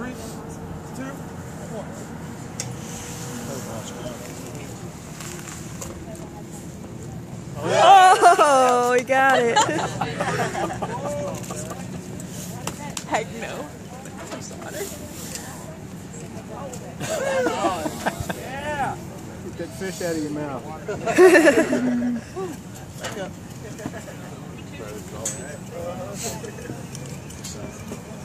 3, 2, 1. Oh, he got it. Heck no. Yeah. Get that fish out of your mouth. Back up.